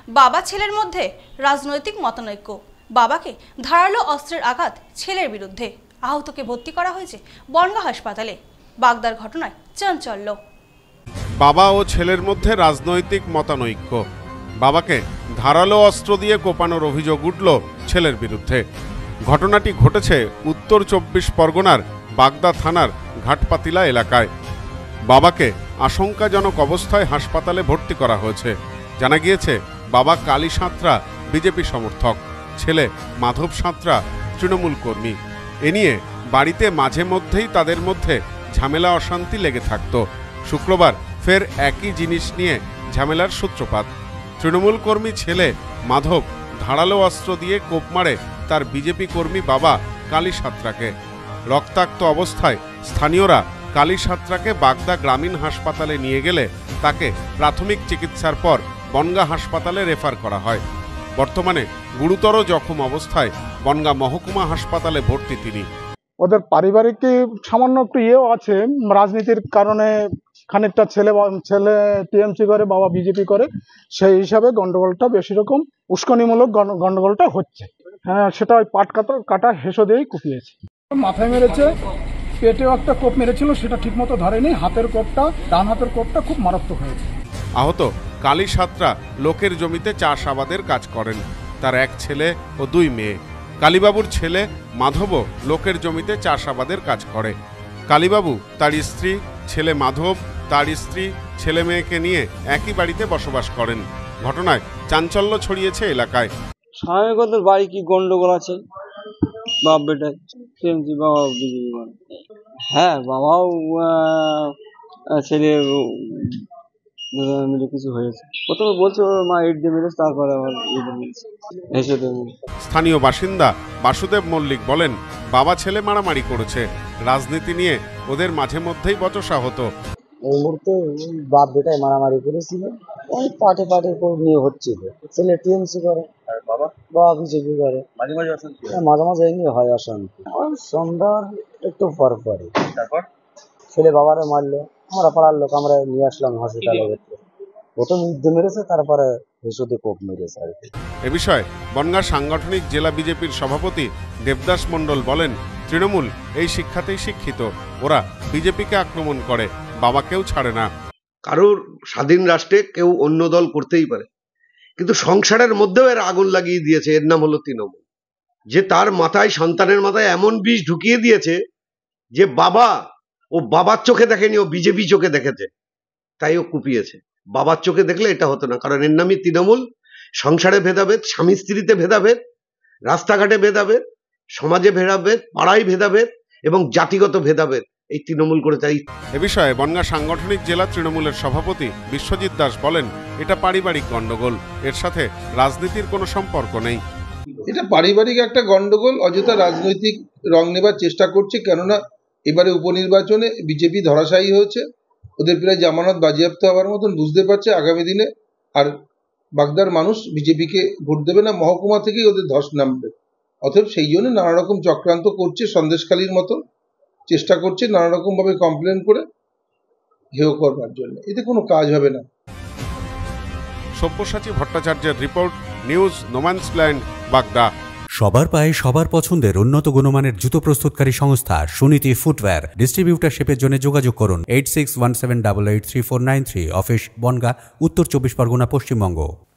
বাবা ছেলের মধ্যে রাজনৈতিক মতানৈক্য। বাবাকে ধারালো অস্ত্রের আঘাত ছেলের বিরুদ্ধে, আহতকে ভর্তি করা হয়েছে বনগাঁ হাসপাতালে। বাগদার ঘটনায় চাঞ্চল্য। বাবা ও ছেলের মধ্যে রাজনৈতিক মতানৈক্য। বাবাকে ধারালো অস্ত্র দিয়ে কোপানোর অভিযোগ উঠল ছেলের বিরুদ্ধে। ঘটনাটি ঘটেছে উত্তর 24 পরগনার বাগদা থানার ঘাটপাতিলা এলাকায়। বাবাকে আশঙ্কাজনক অবস্থায় হাসপাতালে ভর্তি করা হয়েছে। জানা গিয়েছে বাবা কালী সাঁতরা বিজেপি সমর্থক, ছেলে মাধব সাঁতরা তৃণমূল কর্মী। এ নিয়ে বাড়িতে মাঝে মধ্যেই তাদের মধ্যে ঝামেলা অশান্তি লেগে থাকত। শুক্রবার ফের একই জিনিস নিয়ে ঝামেলার সূত্রপাত। তৃণমূল কর্মী ছেলে মাধব ধারালো অস্ত্র দিয়ে কোপ মারে তার বিজেপি কর্মী বাবা কালী সাঁতরাকে। রক্তাক্ত অবস্থায় স্থানীয়রা কালী সাঁতরাকে বাগদা গ্রামীণ হাসপাতালে নিয়ে গেলে তাকে প্রাথমিক চিকিৎসার পর বনগাঁ হাসপাতালে রেফার করা হয়। বর্তমানে গুরুতর জখম অবস্থায় বনগাঁ মহকুমা হাসপাতালে ভর্তি তিনি। ওদের পারিবারিক সামান্য একটু ইয়েও আছে, রাজনীতির কারণে খানিকটা ছেলে টিএমসি করে, বাবা বিজেপি করে, সেই হিসাবে গন্ডগোলটা বেশি রকম উস্কানিমূলক গন্ডগোলটা হচ্ছে। হ্যাঁ, সেটা ওই পাট কাটা হেসো দিয়েই কুপিয়েছে। মাথায় মেরেছে, পেটেও একটা কোপ মেরেছিল, সেটা ঠিকমতো ধরেনি। হাতের কোপটা, ডান হাতের কোপটা খুব মারাত্মক হয়েছে। আহত কালী সাঁতরা লোকের জমিতে চাষাবাদের কাজ করেন। তার এক ছেলে ও 2 মেয়ে। কালীবাবুর ছেলে মাধবও লোকের জমিতে চাষাবাদের কাজ করে। কালীবাবু, তার স্ত্রী, ছেলে মাধব, তার স্ত্রী, ছেলে মেয়েকে নিয়ে একই বাড়িতে বসবাস করেন। ঘটনায় চাঞ্চল্য ছড়িয়েছে এলাকায়। স্বাভাবিক ওদের বাড়ি কি গন্ডগোল আছে, বাপ বেটায় টিএমসি, বাবা বিজেপি করে। হ্যাঁ, বাবাও ছেলে মিলে কিছু হয়েছে। প্রথমে বলছে ওর মা ইট দিয়ে মেরেছে, তারপরে আবার হেসে দেবে। স্থানীয় বাসিন্দা বাসুদেব মল্লিক বলেন, বাবা ছেলে মারামারি করেছে। রাজনীতি নিয়ে ওদের মাঝে মধ্যেই বচসা হতো। এই মুহূর্তে বাপ বেটায় মারামারি করেছিল, ওই পাটে নিয়ে হচ্ছিল। ছেলে টিএমসি করে, বাবা বিজেপি করে। মাঝে মাঝে এই নিয়ে হয় অশান্তি। সন্ধ্যার একটু পর পরে ছেলে বাবারে মারলো, আমরা পাড়ার লোক আমরা নিয়ে আসলাম হসপিটালে। প্রথম যুদ্ধ মেরেছে, তারপরে হেসুদে কোপ মেরেছে আর কি। এ বিষয়ে বনগাঁ সাংগঠনিক জেলা বিজেপির সভাপতি দেবদাস মণ্ডল বলেন, তৃণমূল এই শিক্ষাতেই শিক্ষিত। ওরা বিজেপিকে আক্রমণ করে, বাবাকেও ছাড়ে না। কারোর স্বাধীন রাষ্ট্রে কেউ অন্য দল করতেই পারে, কিন্তু সংসারের মধ্যেও এর আগুন লাগিয়ে দিয়েছে। এর নাম হলো তৃণমূল। যে তার মাথায়, সন্তানের মাথায় এমন বিষ ঢুকিয়ে দিয়েছে যে বাবার চোখে দেখেনি, ও বিজেপি চোখে দেখেছে, তাই ও কুপিয়েছে। বাবার চোখে দেখলে এটা হতো না, কারণ এর নামই তৃণমূল। সংসারে ভেদাভেদ, স্বামী স্ত্রীতে ভেদাভেদ, রাস্তাঘাটে ভেদাভেদ, সমাজে ভেদাভেদ, পাড়ায় ভেদাভেদ এবং জাতিগত ভেদাভেদ এই তৃণমূল করে। তাই এ বিষয়ে বনগাঁ সাংগঠনিক জেলা তৃণমূলের সভাপতি বিশ্বজিৎ দাস বলেন, এটা পারিবারিক গন্ডগোল, এর সাথে রাজনীতির কোনো সম্পর্ক নেই। এটা পারিবারিক একটা গন্ডগোল, অযথা রাজনৈতিক রং নেবার চেষ্টা করছে। কেননা এবারে উপনির্বাচনে বিজেপি ধরাশায়ী হয়েছে, ওদের প্রায় জামানত বাজেয়াপ্ত হওয়ার মতন বুঝতে পারছে আগামী দিনে আর বাগদার মানুষ বিজেপিকে ভোট দেবে না। মহকুমা থেকেই ওদের ধস নামবে। অতএব সেই জন্য নানা রকম চক্রান্ত করছে, সন্দেশখালীর মতন চেষ্টা করছে নানা রকম ভাবে কমপ্লেন করে হেয় করবার জন্য। এতে কোনো কাজ হবে না। সব্যসাচী ভট্টাচার্যের রিপোর্ট, নিউজ নোম্যান্সল্যান্ড, বাগদা। সবার পায়ে সবার পছন্দের উন্নত গুণমানের জুতো প্রস্তুতকারী সংস্থা সুনীতি ফুটওয়্যার। ডিস্ট্রিবিউটারশিপের জন্য যোগাযোগ করুন 8617883493। অফিস বনগাঁ, উত্তর 24 পরগনা, পশ্চিমবঙ্গ।